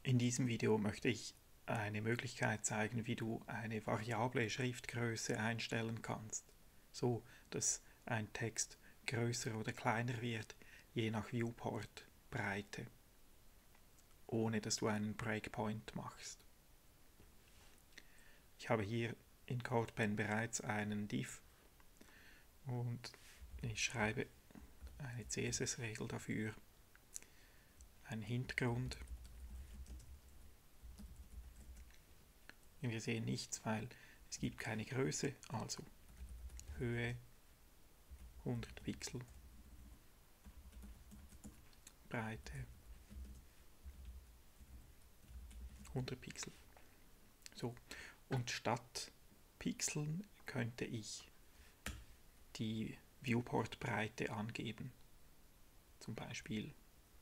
In diesem Video möchte ich eine Möglichkeit zeigen, wie du eine variable Schriftgröße einstellen kannst, so dass ein Text größer oder kleiner wird, je nach Viewport-Breite, ohne dass du einen Breakpoint machst. Ich habe hier in CodePen bereits einen Div und ich schreibe eine CSS-Regel dafür, einen Hintergrund. Wir sehen nichts, weil es gibt keine Größe, also Höhe 100 Pixel, Breite 100 Pixel. So, und statt Pixeln könnte ich die Viewport-Breite angeben. Zum Beispiel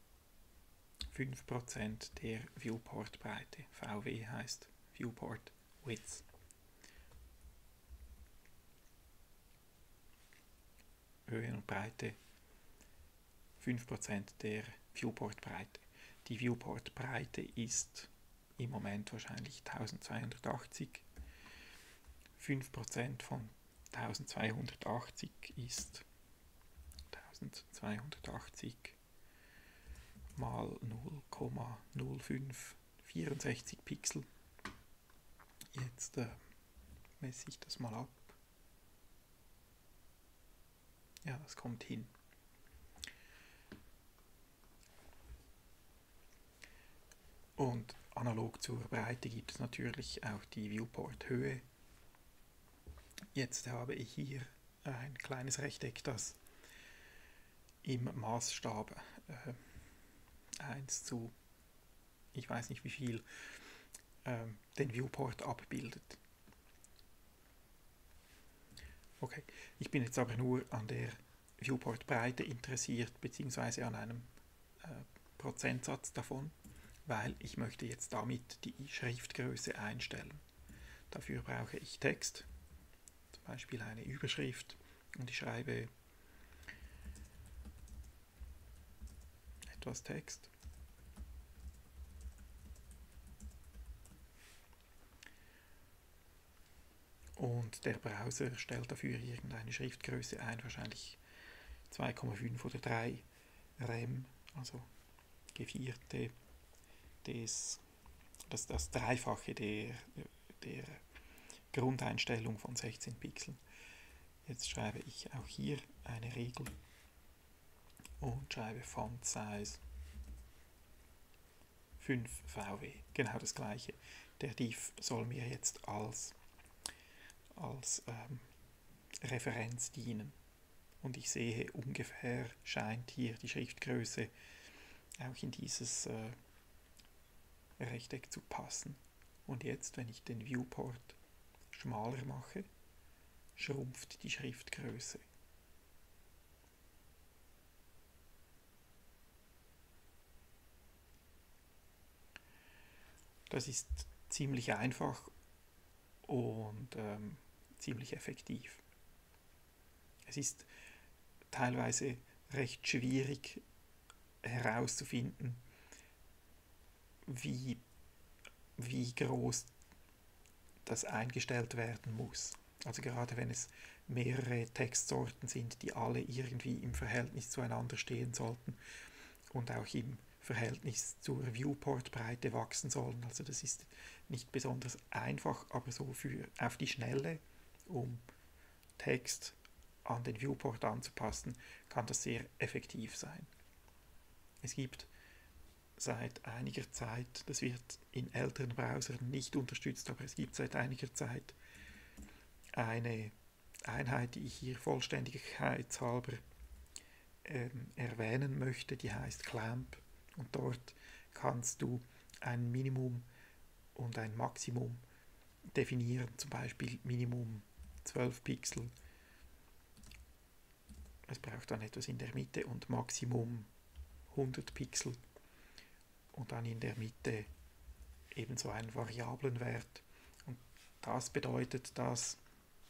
5% der Viewport-Breite. VW heißt Viewport Width. Höhe und Breite 5% der Viewport-Breite. Die Viewport-Breite ist im Moment wahrscheinlich 1280. 5% von 1280 ist 1280 mal 0,0564 Pixel. Jetzt messe ich das mal ab. Ja, das kommt hin. Und analog zur Breite gibt es natürlich auch die Viewport-Höhe. Jetzt habe ich hier ein kleines Rechteck, das im Maßstab 1 zu, ich weiß nicht wie viel, den Viewport abbildet. Okay, ich bin jetzt aber nur an der Viewport-Breite interessiert, beziehungsweise an einem Prozentsatz davon, weil ich möchte jetzt damit die Schriftgröße einstellen. Dafür brauche ich Text, zum Beispiel eine Überschrift, und ich schreibe etwas Text. Und der Browser stellt dafür irgendeine Schriftgröße ein, wahrscheinlich 2,5 oder 3 Rem, also Gevierte das Dreifache der Grundeinstellung von 16 Pixeln. Jetzt schreibe ich auch hier eine Regel und schreibe Font Size 5 VW. Genau das gleiche. Der Div soll mir jetzt als Referenz dienen. Und ich sehe, ungefähr scheint hier die Schriftgröße auch in dieses Rechteck zu passen. Und jetzt, wenn ich den Viewport schmaler mache, schrumpft die Schriftgröße. Das ist ziemlich einfach und ziemlich effektiv. Es ist teilweise recht schwierig herauszufinden, wie groß das eingestellt werden muss. Also gerade wenn es mehrere Textsorten sind, die alle irgendwie im Verhältnis zueinander stehen sollten und auch im Verhältnis zur Viewport-Breite wachsen sollen. Also das ist nicht besonders einfach, aber so auf die Schnelle, um Text an den Viewport anzupassen, kann das sehr effektiv sein. Es gibt seit einiger Zeit, das wird in älteren Browsern nicht unterstützt, aber es gibt seit einiger Zeit eine Einheit, die ich hier vollständigkeitshalber erwähnen möchte, die heißt Clamp, und dort kannst du ein Minimum und ein Maximum definieren, zum Beispiel Minimum 12 Pixel, es braucht dann etwas in der Mitte, und Maximum 100 Pixel und dann in der Mitte ebenso einen variablen Wert. Und das bedeutet, dass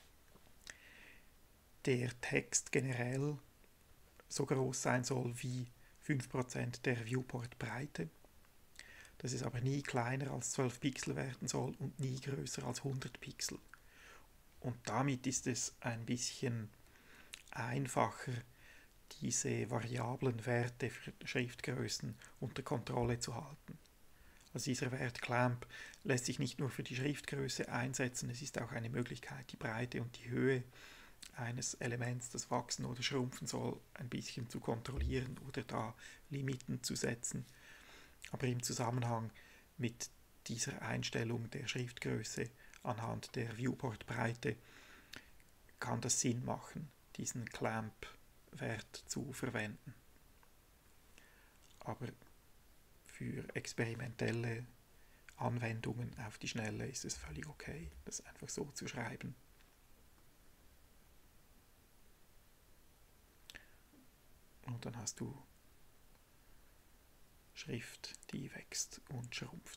der Text generell so groß sein soll wie 5% der Viewport-Breite. dass es aber nie kleiner als 12 Pixel werden soll und nie größer als 100 Pixel. Und damit ist es ein bisschen einfacher, diese variablen Werte für Schriftgrößen unter Kontrolle zu halten. Also dieser Wert Clamp lässt sich nicht nur für die Schriftgröße einsetzen, es ist auch eine Möglichkeit, die Breite und die Höhe eines Elements, das wachsen oder schrumpfen soll, ein bisschen zu kontrollieren oder da Limiten zu setzen. Aber im Zusammenhang mit dieser Einstellung der Schriftgröße anhand der Viewport-Breite kann das Sinn machen, diesen Clamp-Wert zu verwenden. Aber für experimentelle Anwendungen auf die Schnelle ist es völlig okay, das einfach so zu schreiben. Und dann hast du Schrift, die wächst und schrumpft.